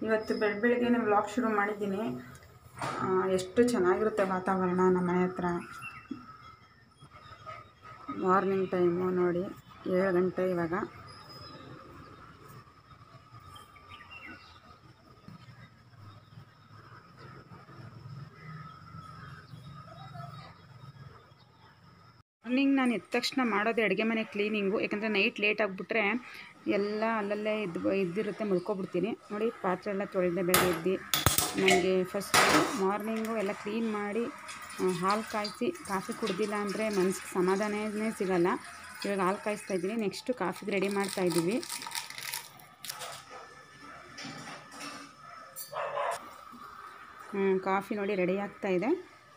ಇವತ್ತು ಬೆಳಗ್ಗೆ ವ್ಲಾಗ್ ಶುರು ಮಾಡಿದ್ದೀನಿ. ಎಷ್ಟು ಚೆನ್ನಾಗಿರುತ್ತೆ ವಾತಾವರಣ ನಮ್ಮ ಮನೆ ಹತ್ರ. ಮಾರ್ನಿಂಗ್ ಟೈಮು ನೋಡಿ 7 ಗಂಟೆ ಇವಾಗ. ಮಾರ್ನಿಂಗ್ ನಾನು ಎದ್ದ ತಕ್ಷಣ ಮಾಡೋದೇ ಅಡುಗೆ ಮನೆ ಕ್ಲೀನಿಂಗು. ಯಾಕಂದರೆ ನೈಟ್ ಲೇಟ್ ಆಗಿಬಿಟ್ರೆ ಎಲ್ಲ ಅಲ್ಲಲ್ಲೇ ಇದ್ದಿರುತ್ತೆ, ಮಲ್ಕೊಬಿಡ್ತೀನಿ. ನೋಡಿ ಪಾತ್ರೆ ಎಲ್ಲ ತೊಳೆದೇ ಬೇಗ ಎದ್ದು ನನಗೆ ಫಸ್ಟ್ ಮಾರ್ನಿಂಗು ಎಲ್ಲ ಕ್ಲೀನ್ ಮಾಡಿ ಹಾಲು ಕಾಯಿಸಿ ಕಾಫಿ ಕುಡ್ದಿಲ್ಲ ಅಂದರೆ ಮನಸ್ಸಿಗೆ ಸಮಾಧಾನನೇ ಸಿಗಲ್ಲ. ಇವಾಗ ಹಾಲು ಕಾಯಿಸ್ತಾ ಇದ್ದೀನಿ. ನೆಕ್ಸ್ಟು ಕಾಫಿಗೆ ರೆಡಿ ಮಾಡ್ತಾಯಿದ್ದೀವಿ. ಕಾಫಿ ನೋಡಿ ರೆಡಿ ಆಗ್ತಾಯಿದೆ.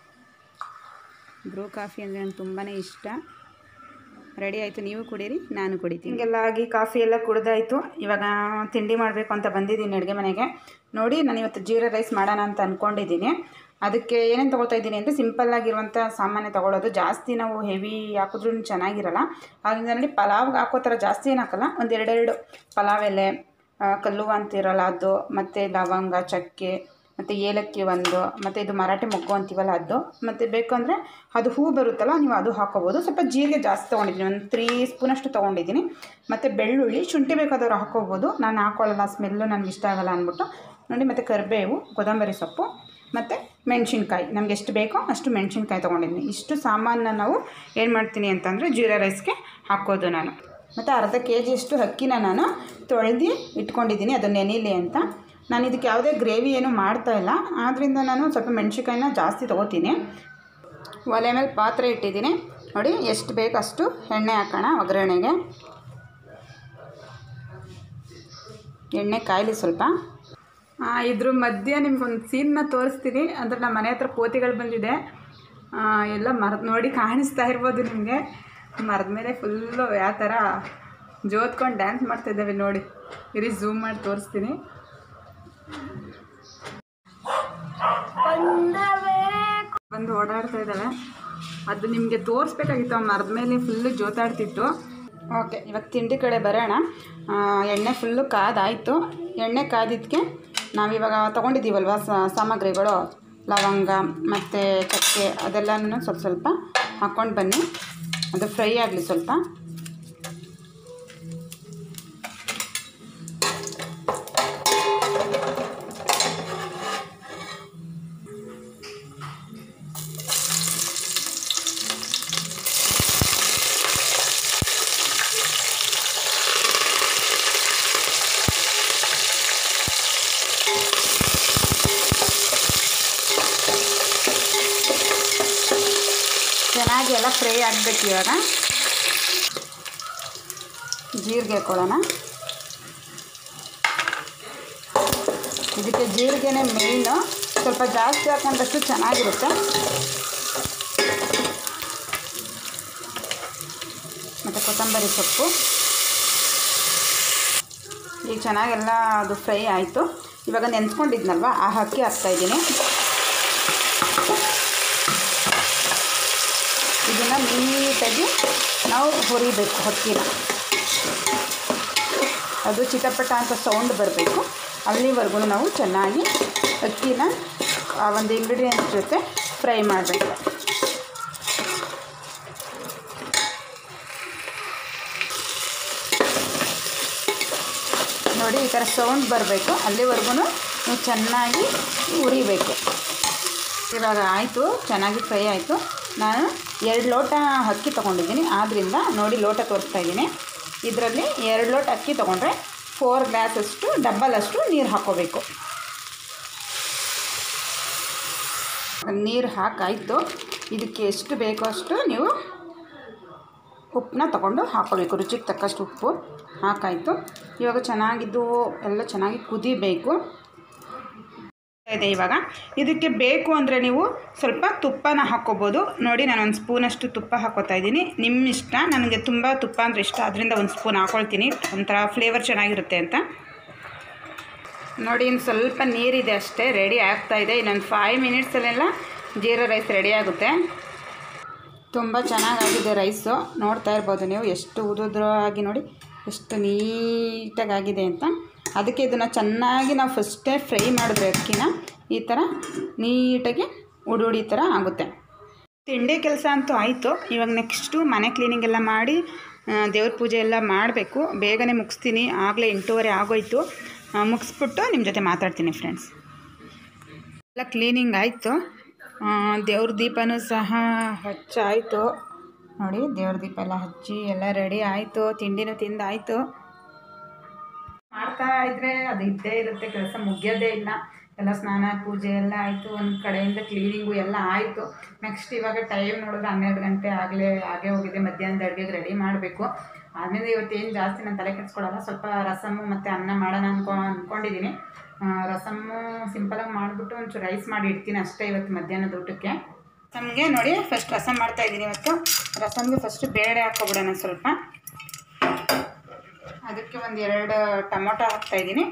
ಬ್ರೂ ಕಾಫಿ ಅಂದರೆ ನನಗೆ ತುಂಬಾ ಇಷ್ಟ. ರೆಡಿ ಆಯಿತು, ನೀವು ಕುಡೀರಿ, ನಾನು ಕುಡಿತೀನಿ. ಹಿಂಗೆಲ್ಲ ಆಗಿ ಕಾಫಿ ಎಲ್ಲ ಕುಡ್ದಾಯಿತು. ಇವಾಗ ತಿಂಡಿ ಮಾಡಬೇಕು ಅಂತ ಬಂದಿದ್ದೀನಿ ಅಡುಗೆ ಮನೆಗೆ. ನೋಡಿ ನಾನು ಇವತ್ತು ಜೀರಾ ರೈಸ್ ಮಾಡೋಣ ಅಂತ ಅಂದ್ಕೊಂಡಿದ್ದೀನಿ. ಅದಕ್ಕೆ ಏನೇನು ತೊಗೊಳ್ತಾ ಇದ್ದೀನಿ ಅಂದರೆ ಸಿಂಪಲ್ಲಾಗಿರುವಂಥ ಸಾಮಾನ್ಯ ತೊಗೊಳ್ಳೋದು. ಜಾಸ್ತಿ ನಾವು ಹೆವಿ ಹಾಕಿದ್ರೂ ಚೆನ್ನಾಗಿರಲ್ಲ. ಆದ್ದರಿಂದ ನೋಡಿ ಪಲಾವ್ಗೆ ಹಾಕೋ ಥರ ಜಾಸ್ತಿ ಏನು ಹಾಕೋಲ್ಲ. ಒಂದು 2 ಪಲಾವ್ ಎಲೆ, ಕಲ್ಲುವ ಅಂತಿರಲ್ಲ ಅದು, ಮತ್ತು ಲವಂಗ, ಚಕ್ಕೆ, ಮತ್ತು ಏಲಕ್ಕಿ ಒಂದು, ಮತ್ತು ಇದು ಮರಾಠಿ ಮೊಗ್ಗು ಅಂತೀವಲ್ಲ ಅದು, ಮತ್ತು ಬೇಕು ಅಂದರೆ ಅದು ಹೂ ಬರುತ್ತಲ್ಲ ನೀವು ಅದು ಹಾಕೋಬೋದು. ಸ್ವಲ್ಪ ಜೀರಿಗೆ ಜಾಸ್ತಿ ತೊಗೊಂಡಿದ್ದೀನಿ, ಒಂದು 3 ಸ್ಪೂನಷ್ಟು ತೊಗೊಂಡಿದ್ದೀನಿ. ಮತ್ತು ಬೆಳ್ಳುಳ್ಳಿ, ಶುಂಠಿ ಬೇಕಾದವ್ರು ಹಾಕೋಬೋದು. ನಾನು ಹಾಕೊಳ್ಳಲ್ಲ, ಸ್ಮೆಲ್ಲು ನನಗೆ ಇಷ್ಟ ಆಗಲ್ಲ ಅಂದ್ಬಿಟ್ಟು ನೋಡಿ. ಮತ್ತು ಕರಿಬೇವು, ಕೊತ್ತಂಬರಿ ಸೊಪ್ಪು, ಮತ್ತು ಮೆಣಸಿನ್ಕಾಯಿ, ನಮ್ಗೆ ಎಷ್ಟು ಬೇಕೋ ಅಷ್ಟು ಮೆಣಸಿನ್ಕಾಯಿ ತೊಗೊಂಡಿದ್ದೀನಿ. ಇಷ್ಟು ಸಾಮಾನನ್ನ ನಾವು ಏನು ಮಾಡ್ತೀನಿ ಅಂತಂದರೆ ಜೀರಾ ರೈಸ್ಗೆ ಹಾಕೋದು ನಾನು. ಮತ್ತು ಅರ್ಧ kg ಅಕ್ಕಿನ ನಾನು ತೊಳೆದು ಇಟ್ಕೊಂಡಿದ್ದೀನಿ, ಅದು ನೆನೀಲಿ ಅಂತ. ನಾನು ಇದಕ್ಕೆ ಯಾವುದೇ ಗ್ರೇವಿ ಏನು ಮಾಡ್ತಾಯಿಲ್ಲ, ಆದ್ದರಿಂದ ನಾನು ಸ್ವಲ್ಪ ಮೆಣಸಿನ್ಕಾಯಿನ ಜಾಸ್ತಿ ತೊಗೋತೀನಿ. ಒಲೆ ಮೇಲೆ ಪಾತ್ರೆ ಇಟ್ಟಿದ್ದೀನಿ. ನೋಡಿ ಎಷ್ಟು ಬೇಕು ಅಷ್ಟು ಎಣ್ಣೆ ಹಾಕೋಣ ಒಗ್ಗರಣೆಗೆ. ಎಣ್ಣೆ ಕಾಯಲಿ ಸ್ವಲ್ಪ. ಇದ್ರ ಮಧ್ಯೆ ನಿಮ್ಗೊಂದು ಸೀನ್ನ ತೋರಿಸ್ತೀನಿ. ಅಂದರೆ ನಮ್ಮ ಮನೆ ಹತ್ರ ಕೋತಿಗಳು ಬಂದಿದೆ. ಎಲ್ಲ ಮರದ ನೋಡಿ ಕಾಣಿಸ್ತಾ ಇರ್ಬೋದು ನಿಮಗೆ. ಮರದ ಮೇಲೆ ಫುಲ್ಲು ಯಾವ ಥರ ಜೋತ್ಕೊಂಡು ಡ್ಯಾನ್ಸ್ ಮಾಡ್ತಾಯಿದ್ದಾವೆ ನೋಡಿ. ಇರಿ ಝೂಮ್ ಮಾಡಿ ತೋರಿಸ್ತೀನಿ. ಬಂದು ಓಡಾಡ್ತಾ ಇದ್ದಾವೆ. ಅದು ನಿಮಗೆ ತೋರಿಸ್ಬೇಕಾಗಿತ್ತು. ಮರದ ಮೇಲೆ ಫುಲ್ಲು ಜೋತಾಡ್ತಿತ್ತು. ಓಕೆ, ಇವಾಗ ತಿಂಡಿ ಕಡೆ ಬರೋಣ. ಎಣ್ಣೆ ಫುಲ್ಲು ಕಾದಾಯಿತು. ಎಣ್ಣೆ ಕಾದಿದ್ದಕ್ಕೆ ನಾವಿವಾಗ ತೊಗೊಂಡಿದ್ದೀವಲ್ವ ಸಾಮಗ್ರಿಗಳು, ಲವಂಗ ಮತ್ತು ಚಕ್ಕೆ, ಅದೆಲ್ಲನೂ ಸ್ವಲ್ಪ ಹಾಕ್ಕೊಂಡು ಬನ್ನಿ. ಅದು ಫ್ರೈ ಆಗಲಿ ಸ್ವಲ್ಪ. ಚೆನ್ನಾಗಿ ಎಲ್ಲ ಫ್ರೈ ಆಗಬೇಕು. ಇವಾಗ ಜೀರಿಗೆ ಹಾಕೊಳ್ಳೋಣ. ಇದಕ್ಕೆ ಜೀರಿಗೆನೇ ಮೇಯ್ನು. ಸ್ವಲ್ಪ ಜಾಸ್ತಿ ಹಾಕೊಂಡಷ್ಟು ಚೆನ್ನಾಗಿರುತ್ತೆ. ಮತ್ತು ಕೊತ್ತಂಬರಿ ಸೊಪ್ಪು. ಈಗ ಚೆನ್ನಾಗೆಲ್ಲ ಅದು ಫ್ರೈ ಆಯಿತು. ಇವಾಗ ನೆನೆಸ್ಕೊಂಡಿದ್ನಲ್ವ ಆ ಅಕ್ಕಿ ಹಾಕ್ತಾಯಿದ್ದೀನಿ. ಇದನ್ನು ನೀಟಾಗಿ ನಾವು ಹುರಿಬೇಕು ಅಕ್ಕಿನ. ಅದು ಚಿಟಪಟ ಅಂತ ಸೌಂಡ್ ಬರಬೇಕು. ಅಲ್ಲಿವರೆಗೂ ನಾವು ಚೆನ್ನಾಗಿ ಅಕ್ಕಿನ ಆ ಒಂದು ಇಂಗ್ರೀಡಿಯೆಂಟ್ಸ್ ಜೊತೆ ಫ್ರೈ ಮಾಡಬೇಕು. ನೋಡಿ ಈ ಥರ ಸೌಂಡ್ ಬರಬೇಕು. ಅಲ್ಲಿವರೆಗೂ ನೀವು ಚೆನ್ನಾಗಿ ಹುರಿಬೇಕು. ಇವಾಗ ಆಯಿತು, ಚೆನ್ನಾಗಿ ಫ್ರೈ ಆಯಿತು. ನಾನು 2 ಲೋಟ ಅಕ್ಕಿ ತೊಗೊಂಡಿದ್ದೀನಿ. ಆದ್ದರಿಂದ ನೋಡಿ ಲೋಟ ತೋರಿಸ್ತಾ ಇದ್ದೀನಿ. ಇದರಲ್ಲಿ 2 ಲೋಟ ಅಕ್ಕಿ ತೊಗೊಂಡ್ರೆ 4 ಗ್ಲಾಸಷ್ಟು ಡಬ್ಬಲ್ ಅಷ್ಟು ನೀರು ಹಾಕ್ಕೋಬೇಕು. ನೀರು ಹಾಕಾಯಿತು. ಇದಕ್ಕೆ ಎಷ್ಟು ಬೇಕೋ ಅಷ್ಟು ನೀವು ಉಪ್ಪನ್ನ ತೊಗೊಂಡು ಹಾಕ್ಕೋಬೇಕು. ರುಚಿಗೆ ತಕ್ಕಷ್ಟು ಉಪ್ಪು ಹಾಕಾಯಿತು. ಇವಾಗ ಚೆನ್ನಾಗಿದ್ದು ಎಲ್ಲ ಚೆನ್ನಾಗಿ ಕುದಿಬೇಕು ಇದೆ. ಇವಾಗ ಇದಕ್ಕೆ ಬೇಕು ಅಂದರೆ ನೀವು ಸ್ವಲ್ಪ ತುಪ್ಪನ ಹಾಕ್ಕೋಬೋದು. ನೋಡಿ ನಾನು 1 ಸ್ಪೂನಷ್ಟು ತುಪ್ಪ ಹಾಕ್ಕೋತಾ ಇದ್ದೀನಿ. ನಿಮ್ಮ ಇಷ್ಟ. ನನಗೆ ತುಂಬ ತುಪ್ಪ ಅಂದರೆ ಇಷ್ಟ, ಅದರಿಂದ 1 ಸ್ಪೂನ್ ಹಾಕ್ಕೊಳ್ತೀನಿ, ಒಂಥರ ಫ್ಲೇವರ್ ಚೆನ್ನಾಗಿರುತ್ತೆ ಅಂತ. ನೋಡಿ ಇನ್ನು ಸ್ವಲ್ಪ ನೀರಿದೆ ಅಷ್ಟೇ, ರೆಡಿ ಆಗ್ತಾಯಿದೆ. ಇನ್ನೊಂದು 5 ಮಿನಿಟ್ಸಲ್ಲೆಲ್ಲ ಜೀರಾ ರೈಸ್ ರೆಡಿ ಆಗುತ್ತೆ. ತುಂಬ ಚೆನ್ನಾಗಾಗಿದೆ ರೈಸು. ನೋಡ್ತಾ ಇರ್ಬೋದು ನೀವು ಎಷ್ಟು ಉದುದ್ರಾಗಿ ನೋಡಿ ಎಷ್ಟು ನೀಟಾಗಾಗಿದೆ ಅಂತ. ಅದಕ್ಕೆ ಇದನ್ನು ಚೆನ್ನಾಗಿ ನಾವು ಫಸ್ಟೇ ಫ್ರೈ ಮಾಡಿದ್ರೆ ಅಕ್ಕಿನ ಈ ಥರ ನೀಟಾಗಿ ಉಡಿ ಥರ ಆಗುತ್ತೆ. ತಿಂಡಿ ಕೆಲಸ ಅಂತೂ ಆಯಿತು. ಇವಾಗ ನೆಕ್ಸ್ಟು ಮನೆ ಕ್ಲೀನಿಂಗ್ ಎಲ್ಲ ಮಾಡಿ ದೇವ್ರ ಪೂಜೆ ಎಲ್ಲ ಮಾಡಬೇಕು. ಬೇಗನೆ ಮುಗಿಸ್ತೀನಿ. ಆಗಲೇ 8:30 ಆಗೋಯ್ತು. ಮುಗಿಸ್ಬಿಟ್ಟು ನಿಮ್ಮ ಜೊತೆ ಮಾತಾಡ್ತೀನಿ ಫ್ರೆಂಡ್ಸ್. ಎಲ್ಲ ಕ್ಲೀನಿಂಗ್ ಆಯಿತು. ದೇವ್ರ ದೀಪನೂ ಸಹ ಹಚ್ಚಾಯಿತು. ನೋಡಿ, ದೇವ್ರ ದೀಪ ಎಲ್ಲ ಹಚ್ಚಿ ಎಲ್ಲ ರೆಡಿ ಆಯಿತು. ತಿಂಡಿನೂ ತಿಂದಾಯಿತು. ಮಾಡ್ತಾ ಇದ್ದರೆ ಅದು ಇದ್ದೇ ಇರುತ್ತೆ, ಕೆಲಸ ಮುಗಿಯೋದೇ ಇಲ್ಲ. ಎಲ್ಲ ಸ್ನಾನ ಪೂಜೆ ಎಲ್ಲ ಆಯಿತು. ಒಂದು ಕಡೆಯಿಂದ ಕ್ಲೀನಿಂಗು ಎಲ್ಲ ಆಯಿತು. ನೆಕ್ಸ್ಟ್ ಇವಾಗ ಟೈಮ್ ನೋಡಿದ್ರೆ 12 ಗಂಟೆ ಆಗೇ ಹೋಗಿದೆ. ಮಧ್ಯಾಹ್ನದ ಅಡುಗೆಗೆ ರೆಡಿ ಮಾಡಬೇಕು. ಆಮೇಲೆ ಇವತ್ತೇನು ಜಾಸ್ತಿ ನಾನು ತಲೆ ಕೆಡಿಸ್ಕೊಳ್ಳಲ್ಲ. ಸ್ವಲ್ಪ ರಸಮ್ಮು ಮತ್ತು ಅನ್ನ ಮಾಡೋಣ ಅಂದ್ಕೊಂಡಿದ್ದೀನಿ. ರಸಮ್ಮು ಸಿಂಪಲಾಗಿ ಮಾಡಿಬಿಟ್ಟು ಒಂಚೂರು ರೈಸ್ ಮಾಡಿ ಇಡ್ತೀನಿ ಅಷ್ಟೇ ಇವತ್ತು ಮಧ್ಯಾಹ್ನದ ಊಟಕ್ಕೆ. ರಸಮ್ಗೆ ನೋಡಿ ಫಸ್ಟ್ ರಸಮ್ ಮಾಡ್ತಾಯಿದ್ದೀನಿ ಇವತ್ತು. ರಸಮ್ಗೆ ಫಸ್ಟು ಬೇಳೆ ಹಾಕ್ಕೊಬಿಡೋಣ ಸ್ವಲ್ಪ. ಅದಕ್ಕೆ 1-2 ಟೊಮೊಟೊ ಹಾಕ್ತಾಯಿದ್ದೀನಿ.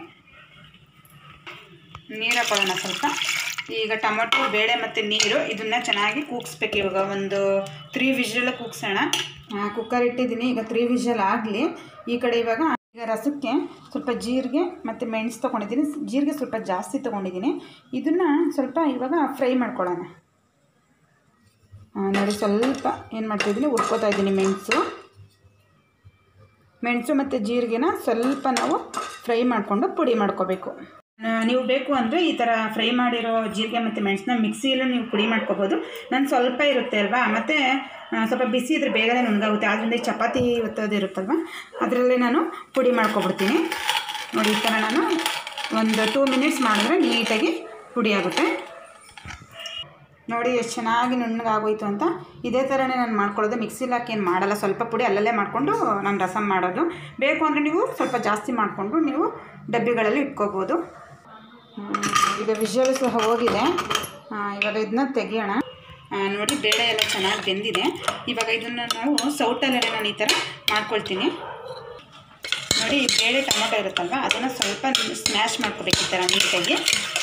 ನೀರು ಹಾಕೊಳ್ಳೋಣ ಸ್ವಲ್ಪ. ಈಗ ಟೊಮೊಟೊ, ಬೇಳೆ ಮತ್ತು ನೀರು ಇದನ್ನು ಚೆನ್ನಾಗಿ ಕೂಗಿಸ್ಬೇಕು. ಇವಾಗ ಒಂದು 3 ವಿಷಲ್ ಕೂಗ್ಸೋಣ. ಕುಕ್ಕರ್ ಇಟ್ಟಿದ್ದೀನಿ. ಈಗ 3 ವಿಷಲ್ ಆಗಲಿ. ಈ ಕಡೆ ಈಗ ರಸಕ್ಕೆ ಸ್ವಲ್ಪ ಜೀರಿಗೆ ಮತ್ತು ಮೆಣಸು ತೊಗೊಂಡಿದ್ದೀನಿ. ಜೀರಿಗೆ ಸ್ವಲ್ಪ ಜಾಸ್ತಿ ತೊಗೊಂಡಿದ್ದೀನಿ. ಇದನ್ನು ಸ್ವಲ್ಪ ಇವಾಗ ಫ್ರೈ ಮಾಡ್ಕೊಳ್ಳೋಣ. ನೋಡಿ, ಸ್ವಲ್ಪ ಏನು ಮಾಡ್ತಾಯಿದ್ದೀನಿ, ಹುರ್ಕೋತಾ ಇದ್ದೀನಿ. ಮೆಣಸು ಮತ್ತು ಜೀರಿಗೆನ ಸ್ವಲ್ಪ ನಾವು ಫ್ರೈ ಮಾಡಿಕೊಂಡು ಪುಡಿ ಮಾಡ್ಕೋಬೇಕು. ನೀವು ಬೇಕು ಅಂದರೆ ಈ ಥರ ಫ್ರೈ ಮಾಡಿರೋ ಜೀರಿಗೆ ಮತ್ತು ಮೆಣಸನ್ನ ಮಿಕ್ಸಿಯಲ್ಲೂ ನೀವು ಪುಡಿ ಮಾಡ್ಕೋಬೋದು. ನಾನು ಸ್ವಲ್ಪ ಇರುತ್ತೆ ಅಲ್ವಾ, ಮತ್ತು ಸ್ವಲ್ಪ ಬಿಸಿ ಇದ್ದರೆ ಬೇಗನೆ ನುಣ್ಣಗಾಗುತ್ತೆ. ಆದ್ದರಿಂದ ಚಪಾತಿ ಒತ್ತೋದಿರುತ್ತಲ್ವ, ಅದರಲ್ಲೇ ನಾನು ಪುಡಿ ಮಾಡ್ಕೊಬಿಡ್ತೀನಿ. ನೋಡಿ, ಈ ಥರ ನಾನು ಒಂದು 2 ಮಿನಿಟ್ಸ್ ಮಾಡಿದ್ರೆ ನೀಟಾಗಿ ಪುಡಿ ಆಗುತ್ತೆ. ನೋಡಿ ಎಷ್ಟು ಚೆನ್ನಾಗಿ ನುಣ್ಣಗಾಗೋಯ್ತು ಅಂತ. ಇದೇ ಥರನೇ ನಾನು ಮಾಡ್ಕೊಳ್ಳೋದು. ಮಿಕ್ಸಿಲಿ ಹಾಕಿ ಏನು ಮಾಡಲ್ಲ. ಸ್ವಲ್ಪ ಪುಡಿ ಅಲ್ಲಲ್ಲೇ ಮಾಡಿಕೊಂಡು ನಾನು ರಸಮ್ ಮಾಡೋದು. ಬೇಕು ಅಂದರೆ ನೀವು ಸ್ವಲ್ಪ ಜಾಸ್ತಿ ಮಾಡಿಕೊಂಡು ನೀವು ಡಬ್ಬಿಗಳಲ್ಲಿ ಇಟ್ಕೋಬೋದು. ಈಗ ವಿಷಲು ಸಹ ಹೋಗಿದೆ. ಇವಾಗ ಇದನ್ನ ತೆಗಿಯೋಣ. ನೋಡಿ, ಬೇಳೆ ಎಲ್ಲ ಚೆನ್ನಾಗಿ ಬೆಂದಿದೆ. ಇವಾಗ ಇದನ್ನು ನಾವು ಸೌಟಲ್ಲೇ ನಾನು ಈ ಥರ ಮಾಡ್ಕೊಳ್ತೀನಿ. ನೋಡಿ, ಬೇಳೆ ಟೊಮೊಟೊ ಇರುತ್ತಲ್ವ, ಅದನ್ನು ಸ್ವಲ್ಪ ಸ್ಮ್ಯಾಶ್ ಮಾಡ್ಕೋಬೇಕು ಈ ಥರ ನೀಟಾಗಿ.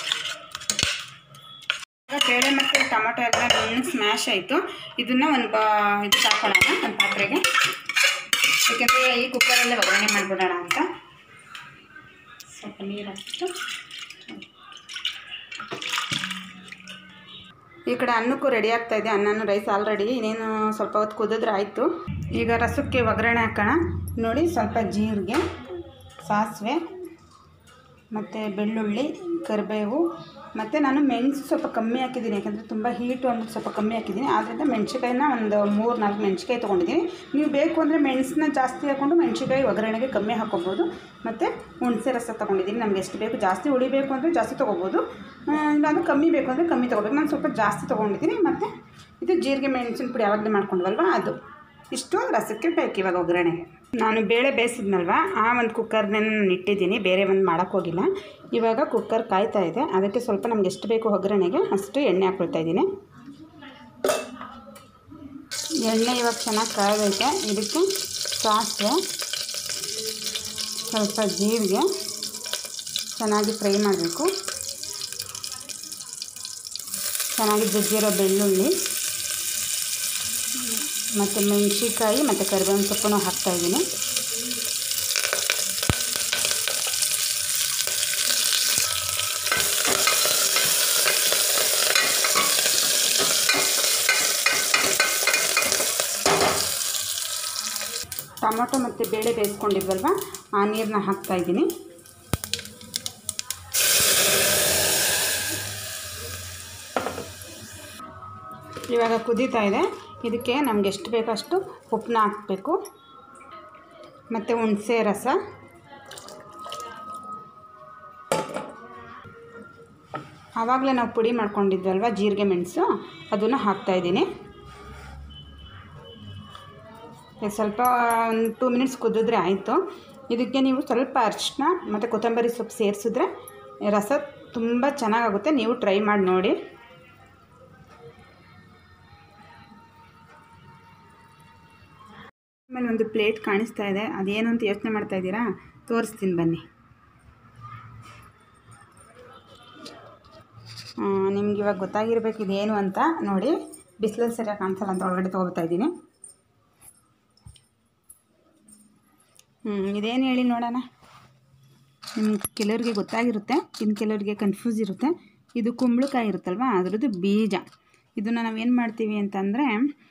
ಬೇಳೆ ಮತ್ತು ಟೊಮೊಟೊ ಎಲ್ಲ ಸ್ಮ್ಯಾಶ್ ಆಯಿತು. ಇದನ್ನು ಇದಕ್ಕೆ ಹಾಕೊಳ್ಳೋಣ, ಒಂದು ಪಾತ್ರೆಗೆ. ಏಕೆಂದರೆ ಈ ಕುಕ್ಕರಲ್ಲೇ ಒಗ್ಗರಣೆ ಮಾಡಿಬಿಡೋಣ ಅಂತ. ಸ್ವಲ್ಪ ನೀರು ಹಾಕ್ಬಿಟ್ಟು ಈ ಕಡೆ ಅನ್ನಕ್ಕೂ ರೆಡಿ ಆಗ್ತಾಯಿದೆ. ಅನ್ನನೂ ರೈಸ್ ಆಲ್ರೆಡಿ ಇನ್ನೇನು ಸ್ವಲ್ಪ ಹೊತ್ತು ಕುದಿದ್ರೆ ಆಯಿತು. ಈಗ ರಸಕ್ಕೆ ಒಗ್ಗರಣೆ ಹಾಕೋಣ. ನೋಡಿ, ಸ್ವಲ್ಪ ಜೀರಿಗೆ, ಸಾಸಿವೆ ಮತ್ತು ಬೆಳ್ಳುಳ್ಳಿ, ಕರಿಬೇವು ಮತ್ತು ನಾನು ಮೆಣಸು ಸ್ವಲ್ಪ ಕಮ್ಮಿ ಹಾಕಿದ್ದೀನಿ. ಯಾಕಂದರೆ ತುಂಬ ಹೀಟು ಅಂದ್ಬಿಟ್ಟು ಸ್ವಲ್ಪ ಕಮ್ಮಿ ಹಾಕಿದ್ದೀನಿ. ಆದ್ದರಿಂದ ಮೆಣಸಿಕಾಯಿನ ಒಂದು 3-4 ಮೆಣಸಿಕಾಯಿ ತೊಗೊಂಡಿದ್ದೀನಿ. ನೀವು ಬೇಕು ಅಂದರೆ ಮೆಣಸನ್ನ ಜಾಸ್ತಿ ಹಾಕ್ಕೊಂಡು ಮೆಣಸಿಕಾಯಿ ಒಗ್ಗರಣೆಗೆ ಕಮ್ಮಿ ಹಾಕ್ಕೊಬೋದು. ಮತ್ತು ಹುಣಸೆ ರಸ ತೊಗೊಂಡಿದ್ದೀನಿ. ನಮ್ಗೆ ಎಷ್ಟು ಬೇಕು, ಜಾಸ್ತಿ ಉಳಿಬೇಕು ಅಂದರೆ ಜಾಸ್ತಿ ತೊಗೋಬೋದು, ಇಲ್ಲಾಂದರೆ ಕಮ್ಮಿ ಬೇಕು ಅಂದರೆ ಕಮ್ಮಿ ತೊಗೋಬೇಕು. ನಾನು ಸ್ವಲ್ಪ ಜಾಸ್ತಿ ತೊಗೊಂಡಿದ್ದೀನಿ. ಮತ್ತು ಇದು ಜೀರಿಗೆ ಮೆಣಸಿನ ಪುಡಿ ಯಾವಾಗಲೇ ಮಾಡ್ಕೊಂಡ್ವಲ್ವ ಅದು. ಇಷ್ಟು ರಸಕ್ಕೆ ಬೇಕು ಇವಾಗ ಒಗ್ಗರಣೆಗೆ. ನಾನು ಬೇಳೆ ಬೇಯಿಸಿದ್ನಲ್ವ, ಆ ಒಂದು ಕುಕ್ಕರ್ನೇ ನಾನು ಇಟ್ಟಿದ್ದೀನಿ. ಬೇರೆ ಒಂದು ಮಾಡೋಕ್ಕೋಗಿಲ್ಲ. ಇವಾಗ ಕುಕ್ಕರ್ ಕಾಯ್ತಾ ಇದೆ. ಅದಕ್ಕೆ ಸ್ವಲ್ಪ ನಮ್ಗೆ ಎಷ್ಟು ಬೇಕು ಒಗ್ಗರಣೆಗೆ ಅಷ್ಟು ಎಣ್ಣೆ ಹಾಕ್ಕೊಳ್ತಾ ಇದ್ದೀನಿ. ಎಣ್ಣೆ ಇವಾಗ ಚೆನ್ನಾಗಿ ಕಾಯ್ದೈತೆ. ಇದಕ್ಕೆ ಸಾಸಿವೆ, ಸ್ವಲ್ಪ ಜೀರಿಗೆ ಚೆನ್ನಾಗಿ ಫ್ರೈ ಮಾಡಬೇಕು. ಚೆನ್ನಾಗಿ ಜಜ್ಜಿರೋ ಬೆಳ್ಳುಳ್ಳಿ ಮತ್ತು ಮೆಣಸಿಕಾಯಿ ಮತ್ತು ಕರಿಬೇವಿನ ಸೊಪ್ಪನ್ನು ಹಾಕ್ತಾಯಿದ್ದೀನಿ. ಟೊಮೊಟೊ ಮತ್ತು ಬೇಳೆ ಬೇಯಿಸ್ಕೊಂಡಿದ್ವಲ್ವ, ಆ ನೀರನ್ನ ಹಾಕ್ತಾಯಿದ್ದೀನಿ. ಇವಾಗ ಕುದೀತಾ ಇದೆ. ಇದಕ್ಕೆ ನಮ್ಗೆ ಎಷ್ಟು ಬೇಕೋ ಅಷ್ಟು ಉಪ್ಪನ್ನ ಹಾಕಬೇಕು. ಮತ್ತು ಹುಣಸೆ ರಸ, ಆವಾಗಲೇ ನಾವು ಪುಡಿ ಮಾಡ್ಕೊಂಡಿದ್ವಲ್ವ ಜೀರಿಗೆ ಮೆಣಸು, ಅದನ್ನು ಹಾಕ್ತಾಯಿದ್ದೀನಿ. ಸ್ವಲ್ಪ ಒಂದು 2 ಮಿನಿಟ್ಸ್ ಕುದಿದ್ರೆ ಆಯಿತು. ಇದಕ್ಕೆ ನೀವು ಸ್ವಲ್ಪ ಅರಿಶಿನ ಮತ್ತು ಕೊತ್ತಂಬರಿ ಸೊಪ್ಪು ಸೇರಿಸಿದ್ರೆ ರಸ ತುಂಬ ಚೆನ್ನಾಗಾಗುತ್ತೆ. ನೀವು ಟ್ರೈ ಮಾಡಿ ನೋಡಿ. ಆಮೇಲೆ ಒಂದು ಪ್ಲೇಟ್ ಕಾಣಿಸ್ತಾ ಇದೆ. ಅದೇನು ಅಂತ ಯೋಚನೆ ಮಾಡ್ತಾಯಿದ್ದೀರಾ? ತೋರಿಸ್ತೀನಿ ಬನ್ನಿ. ನಿಮ್ಗೆ ಇವಾಗ ಗೊತ್ತಾಗಿರ್ಬೇಕು ಇದೇನು ಅಂತ. ನೋಡಿ, ಬಿಸಿಲಲ್ಲಿ ಸರಿಯಾಗಿ ಕಾಣಿಸಲ್ಲ ಅಂತ ಒಳಗಡೆ ತೊಗೊಳ್ತಾ ಇದ್ದೀನಿ. ಇದೇನು ಹೇಳಿ ನೋಡೋಣ. ನಿಮ್ಗೆ ಕೆಲವರಿಗೆ ಗೊತ್ತಾಗಿರುತ್ತೆ, ಇನ್ನು ಕೆಲವರಿಗೆ ಕನ್ಫ್ಯೂಸ್ ಇರುತ್ತೆ. ಇದು ಕುಂಬಳಕಾಯಿ ಇರುತ್ತಲ್ವ, ಅದರದ್ದು ಬೀಜ. ಇದನ್ನು ನಾವೇನು ಮಾಡ್ತೀವಿ ಅಂತಂದರೆ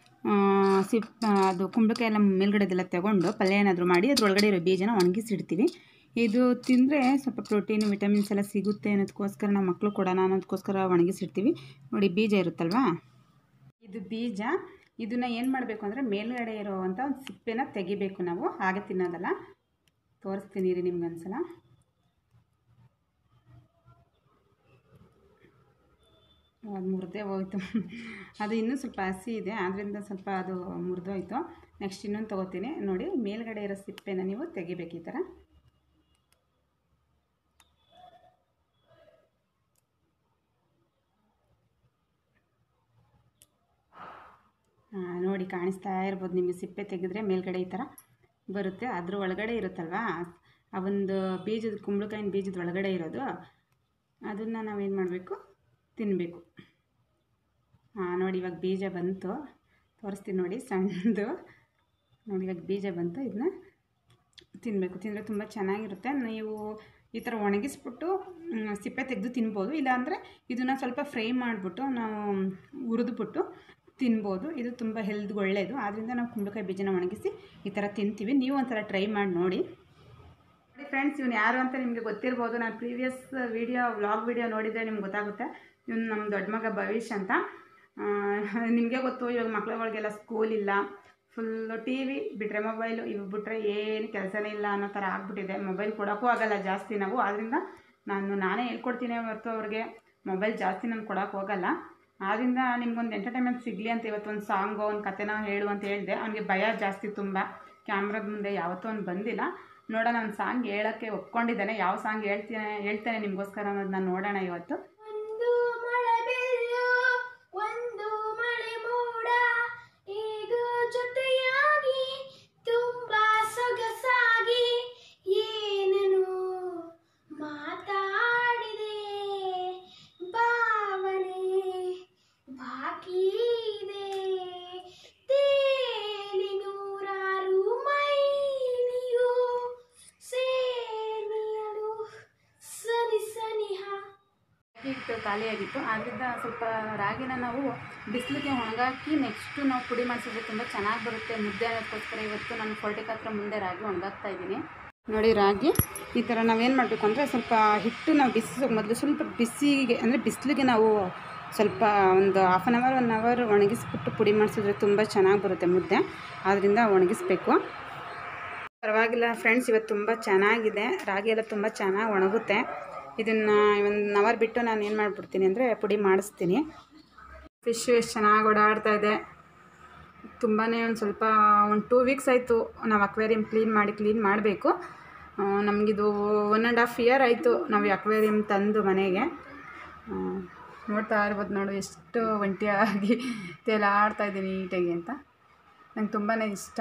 ಅದು ಕುಂಬಳಕಾಯಿ ಎಲ್ಲ ಮೇಲ್ಗಡೆದೆಲ್ಲ ತಗೊಂಡು ಪಲ್ಯ ಏನಾದರೂ ಮಾಡಿ ಅದರೊಳಗಡೆ ಇರೋ ಬೀಜನ ಒಣಗಿಸಿಡ್ತೀವಿ. ಇದು ತಿಂದರೆ ಸ್ವಲ್ಪ ಪ್ರೋಟೀನ್ ವಿಟಮಿನ್ಸ್ ಎಲ್ಲ ಸಿಗುತ್ತೆ ಅನ್ನೋದಕ್ಕೋಸ್ಕರ ನಾವು ಮಕ್ಕಳು ಕೊಡೋಣ ಅನ್ನೋದಕ್ಕೋಸ್ಕರ ಒಣಗಿಸಿಡ್ತೀವಿ. ನೋಡಿ ಬೀಜ ಇರುತ್ತಲ್ವಾ, ಇದು ಬೀಜ. ಇದನ್ನು ಏನು ಮಾಡಬೇಕು ಅಂದರೆ ಮೇಲ್ಗಡೆ ಇರೋವಂಥ ಒಂದು ಸಿಪ್ಪೆನ ತೆಗಿಬೇಕು ನಾವು, ಹಾಗೆ ತಿನ್ನೋದಲ್ಲ. ತೋರಿಸ್ತೀನಿ ರೀ ನಿಮ್ಗೊಂದ್ಸಲ. ಅದು ಮುರಿದೇ ಹೋಯ್ತು. ಅದು ಇನ್ನೂ ಸ್ವಲ್ಪ ಹಸಿ ಇದೆ, ಆದ್ದರಿಂದ ಸ್ವಲ್ಪ ಅದು ಮುರಿದೋಯ್ತು. ನೆಕ್ಸ್ಟ್ ಇನ್ನೊಂದು ತೊಗೋತೀನಿ. ನೋಡಿ ಮೇಲ್ಗಡೆ ಇರೋ ಸಿಪ್ಪೆನ ನೀವು ತೆಗಿಬೇಕು ಈ ಥರ. ನೋಡಿ ಕಾಣಿಸ್ತಾ ಇರ್ಬೋದು ನಿಮಗೆ, ಸಿಪ್ಪೆ ತೆಗೆದ್ರೆ ಮೇಲ್ಗಡೆ ಈ ಥರ ಬರುತ್ತೆ. ಅದ್ರ ಒಳಗಡೆ ಇರುತ್ತಲ್ವಾ ಆ ಒಂದು ಬೀಜದ ಕುಂಬಳಕಾಯಿನ ಬೀಜದ ಒಳಗಡೆ ಇರೋದು, ಅದನ್ನು ನಾವೇನು ಮಾಡಬೇಕು, ತಿನ್ನಬೇಕು. ನೋಡಿ ಇವಾಗ ಬೀಜ ಬಂತು, ತೋರಿಸ್ತೀನಿ ನೋಡಿ ಸಣ್ಣದು. ನೋಡಿ ಇವಾಗ ಬೀಜ ಬಂತು, ಇದನ್ನ ತಿನ್ನಬೇಕು. ತಿಂದರೆ ತುಂಬ ಚೆನ್ನಾಗಿರುತ್ತೆ. ನೀವು ಈ ಥರ ಒಣಗಿಸ್ಬಿಟ್ಟು ಸಿಪ್ಪೆ ತೆಗೆದು ತಿನ್ಬೋದು, ಇಲ್ಲಾಂದರೆ ಇದನ್ನು ಸ್ವಲ್ಪ ಫ್ರೈ ಮಾಡಿಬಿಟ್ಟು ನಾವು ಹುರಿದ್ಬಿಟ್ಟು ತಿನ್ಬೋದು. ಇದು ತುಂಬ ಹೆಲ್ತ್ಗೆ ಒಳ್ಳೆಯದು. ಆದ್ದರಿಂದ ನಾವು ಕುಂಬಳಕಾಯಿ ಬೀಜನ ಒಣಗಿಸಿ ಈ ಥರ ತಿಂತೀವಿ. ನೀವು ಒಂಥರ ಟ್ರೈ ಮಾಡಿ ನೋಡಿ. ಫ್ರೆಂಡ್ಸ್, ಇವನು ಯಾರು ಅಂತ ನಿಮಗೆ ಗೊತ್ತಿರ್ಬೋದು. ನಾನು ಪ್ರೀವಿಯಸ್ ವ್ಲಾಗ್ ವಿಡಿಯೋ ನೋಡಿದರೆ ನಿಮ್ಗೆ ಗೊತ್ತಾಗುತ್ತೆ. ಇವನು ನಮ್ಮ ದೊಡ್ಡ ಮಗ ಭವಿಷ್ ಅಂತ. ನಿಮಗೆ ಗೊತ್ತು, ಇವಾಗ ಮಕ್ಳುಗಳಿಗೆಲ್ಲ ಸ್ಕೂಲ್ ಇಲ್ಲ, ಫುಲ್ಲು ಟಿ ವಿ ಬಿಟ್ಟರೆ ಮೊಬೈಲು, ಇವು ಬಿಟ್ಟರೆ ಏನು ಕೆಲಸನೇ ಇಲ್ಲ ಅನ್ನೋ ಥರ ಆಗ್ಬಿಟ್ಟಿದೆ. ಮೊಬೈಲ್ ಕೊಡೋಕ್ಕೂ ಆಗೋಲ್ಲ ಜಾಸ್ತಿ ನಾವು. ಆದ್ದರಿಂದ ನಾನೇ ಹೇಳ್ಕೊಡ್ತೀನಿ ಹೊರತು ಅವ್ರಿಗೆ ಮೊಬೈಲ್ ಜಾಸ್ತಿ ನಾನು ಕೊಡೋಕೆ ಹೋಗಲ್ಲ. ಆದ್ದರಿಂದ ನಿಮ್ಗೊಂದು ಎಂಟರ್ಟೈನ್ಮೆಂಟ್ ಸಿಗಲಿ ಅಂತ ಇವತ್ತೊಂದು ಸಾಂಗು ಒಂದು ಕಥೆನ ಹೇಳು ಅಂತ ಹೇಳಿದೆ. ಅವನಿಗೆ ಭಯ ಜಾಸ್ತಿ ತುಂಬ, ಕ್ಯಾಮ್ರಾದ ಮುಂದೆ ಯಾವತ್ತೂ ಅವ್ನು ಬಂದಿಲ್ಲ. ನೋಡೋಣ, ಒಂದು ಸಾಂಗ್ ಹೇಳೋಕ್ಕೆ ಒಪ್ಕೊಂಡಿದ್ದಾನೆ. ಯಾವ ಸಾಂಗ್ ಹೇಳ್ತೇನೆ ನಿಮಗೋಸ್ಕರ ಅನ್ನೋದು ನಾನು ನೋಡೋಣ ಇವತ್ತು. ಹಿಟ್ಟು ಖಾಲಿಯಾಗಿತ್ತು, ಆದ್ದರಿಂದ ಸ್ವಲ್ಪ ರಾಗಿನ ನಾವು ಬಿಸಿಲಿಗೆ ಒಣಗಾಕಿ ನೆಕ್ಸ್ಟು ನಾವು ಪುಡಿ ಮಾಡಿಸಿದ್ರೆ ತುಂಬ ಚೆನ್ನಾಗಿ ಬರುತ್ತೆ ಮುದ್ದೆ ಅನ್ನೋದಕ್ಕೋಸ್ಕರ ಇವತ್ತು ನಾನು ಫೋಲ್ಟಿಕ್ ಹತ್ರ ಮುಂದೆ ರಾಗಿ ಒಣಗಾಕ್ತಾ ಇದ್ದೀನಿ. ನೋಡಿ ರಾಗಿ ಈ ಥರ ನಾವೇನು ಮಾಡಬೇಕು ಅಂದರೆ ಸ್ವಲ್ಪ ಹಿಟ್ಟು ನಾವು ಬಿಸಿಸೋಕೆ ಮೊದಲು ಸ್ವಲ್ಪ ಬಿಸಿಗೆ ಅಂದರೆ ಬಿಸಿಲಿಗೆ ನಾವು ಸ್ವಲ್ಪ ಒಂದು ಹಾಫ್ ಆನ್ ಅವರ್ 1 ಅವರ್ ಒಣಗಿಸ್ಬಿಟ್ಟು ಪುಡಿ ಮಾಡಿಸಿದ್ರೆ ತುಂಬ ಚೆನ್ನಾಗಿ ಬರುತ್ತೆ ಮುದ್ದೆ. ಆದ್ದರಿಂದ ಒಣಗಿಸ್ಬೇಕು. ಪರವಾಗಿಲ್ಲ ಫ್ರೆಂಡ್ಸ್, ಇವತ್ತು ತುಂಬ ಚೆನ್ನಾಗಿದೆ. ರಾಗಿ ಎಲ್ಲ ತುಂಬ ಚೆನ್ನಾಗಿ ಒಣಗುತ್ತೆ. ಇದನ್ನು 1 ಅವರ್ ಬಿಟ್ಟು ನಾನು ಏನು ಮಾಡಿಬಿಡ್ತೀನಿ ಅಂದರೆ ಪುಡಿ ಮಾಡಿಸ್ತೀನಿ. ಫಿಶ್ಶು ಎಷ್ಟು ಚೆನ್ನಾಗಿ ಓಡಾಡ್ತಾ ಇದೆ. ತುಂಬಾ ಒಂದು 2 ವೀಕ್ಸ್ ಆಯಿತು ನಾವು ಅಕ್ವೇರಿಯಂ ಕ್ಲೀನ್ ಮಾಡಬೇಕು. ನಮಗಿದು 1.5 ಇಯರ್ ಆಯಿತು ನಾವು ಅಕ್ವೇರಿಯಂ ತಂದು ಮನೆಗೆ. ನೋಡ್ತಾ ಇರ್ಬೋದು, ನೋಡು ಎಷ್ಟು ಒಂಟಿಯಾಗಿ ತೇಲಾಡ್ತಾ ಇದ್ದೀನಿ ನೀಟಾಗಿ ಅಂತ. ನಂಗೆ ತುಂಬಾ ಇಷ್ಟ.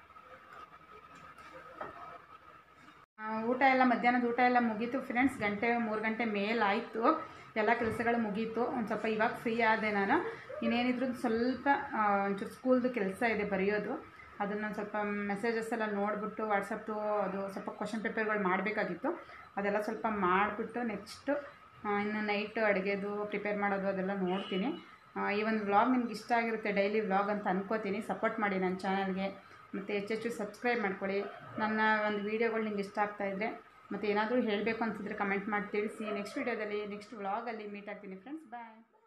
ಊಟ ಎಲ್ಲ ಮಧ್ಯಾಹ್ನದ ಊಟ ಎಲ್ಲ ಮುಗೀತು ಫ್ರೆಂಡ್ಸ್. 3 ಗಂಟೆ ಮೇಲಾಯಿತು, ಎಲ್ಲ ಕೆಲಸಗಳು ಮುಗೀತು. ಒಂದು ಸ್ವಲ್ಪ ಇವಾಗ ಫ್ರೀ ಆದೆ ನಾನು. ಇನ್ನೇನಿದ್ರು ಸ್ವಲ್ಪ ಒಂಚೂರು ಸ್ಕೂಲ್ದು ಕೆಲಸ ಇದೆ ಬರೆಯೋದು. ಅದನ್ನು ಸ್ವಲ್ಪ ಮೆಸೇಜಸ್ ಎಲ್ಲ ನೋಡಿಬಿಟ್ಟು ವಾಟ್ಸಪ್ದು ಅದು ಸ್ವಲ್ಪ ಕ್ವಶನ್ ಪೇಪರ್ಗಳು ಮಾಡಬೇಕಾಗಿತ್ತು. ಅದೆಲ್ಲ ಸ್ವಲ್ಪ ಮಾಡಿಬಿಟ್ಟು ನೆಕ್ಸ್ಟು ಇನ್ನು ನೈಟು ಅಡುಗೆದು ಪ್ರಿಪೇರ್ ಮಾಡೋದು ಅದೆಲ್ಲ ನೋಡ್ತೀನಿ. ಈ ಒಂದು ವ್ಲಾಗ್ ನಿಮ್ಗೆ ಇಷ್ಟ ಆಗಿರುತ್ತೆ, ಡೈಲಿ ವ್ಲಾಗ್ ಅಂತ ಅನ್ಕೋತೀನಿ. ಸಪೋರ್ಟ್ ಮಾಡಿ ನನ್ನ ಚಾನಲ್ಗೆ, ಮತ್ತು ಹೆಚ್ಚೆಚ್ಚು ಸಬ್ಸ್ಕ್ರೈಬ್ ಮಾಡ್ಕೊಳ್ಳಿ. ನನ್ನ ಒಂದು ವೀಡಿಯೋಗಳು ನಿಮ್ಗೆ ಇಷ್ಟ ಆಗ್ತಾಯಿದ್ರೆ, ಮತ್ತು ಏನಾದರೂ ಹೇಳಬೇಕು ಅನಿಸಿದ್ರೆ ಕಮೆಂಟ್ ಮಾಡಿ ತಿಳಿಸಿ. ನೆಕ್ಸ್ಟ್ ವೀಡಿಯೋದಲ್ಲಿ ನೆಕ್ಸ್ಟ್ ವ್ಲಾಗಲ್ಲಿ ಮೀಟ್ ಆಗ್ತೀನಿ ಫ್ರೆಂಡ್ಸ್. ಬಾಯ್.